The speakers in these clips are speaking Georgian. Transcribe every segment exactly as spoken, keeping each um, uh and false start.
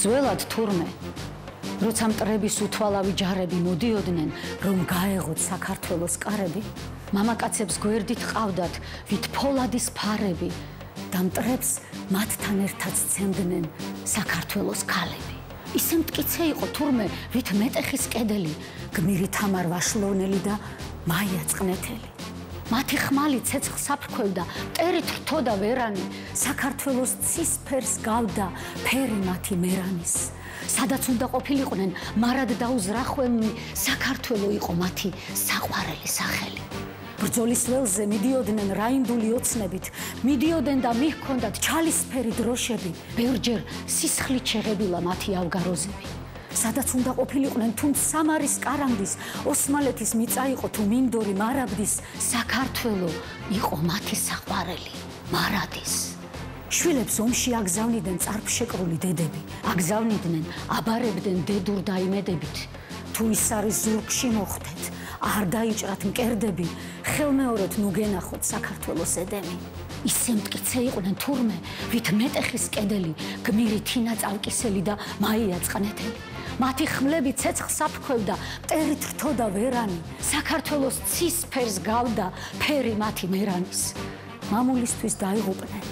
ძველად თურმე, როცა მტრების უთვალავი ჯარები მოდიოდნენ, რომ გაეღოთ საქართველოს კარები, მამაკაცებს გვერდით ყავდათ ვით ფოლადის ფარები და მტრებს მათთან ერთად სცემდნენ საქართველოს ქალები. ისე მტკიცე იყო თურმე, ვით მეტეხის კედელი, გმირი თამარ ვაშლოვნელი და მაია წყნეთელი. მათი ხმალი ცეცხლს აფრქვევდა, მტერით რთოდა ვერანი, საქართველოს ცისფერს გავდა ფერი მათი მერანის. სადაც უნდა ყოფილიყვნენ, მარად დაუზრახვენი, საქართველო იყო მათი საყვარელი სახელი. ბრძოლის ველზე მიდიოდნენ რაინდული ოცნებით, მიდიოდნენ და მიჰქონდათ ჩალისფერი დროშები, ბევრჯერ სისხლით შეღებილა მათი ავგაროზები. სადაც უნდა ყოფილიყვნენ თუნდ სამარის კარამდის, ოსმალეთის მიწა იყო თუ მინდორი მარაბდის, საქართველო იყო მათი საყვარელი მარადის. შვილებს ომში აგზავნიდნენ წარფშეკრული დედები, აგზავნიდნენ, აბარებდნენ დედურ დაიმედებით. თუ ის არის ზურგში მოხვდეთ, არ დაიჭრათ მკერდები, ხელმეორედ ნუ გენახოთ საქართველოს ედემი. ისე მტკიცე იყვნენ თურმე, ვით მეტეხის კედელი, გმირი თინა წალკისელი და მაია წყნეთელი. მათი ხმლები ცეცხლს აფრქვევდა, მტერით რთოდა ვერანი, საქართველოს ცისფერს გავდა ფერი მათი მერანის. მამულისთვის დაიღუპნენ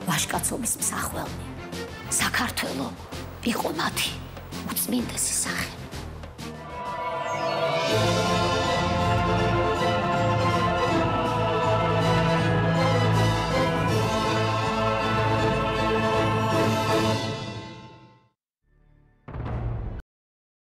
ვაჟკაცობის მსახველნი. საქართველო იყო მათი უწმინდესი სახე.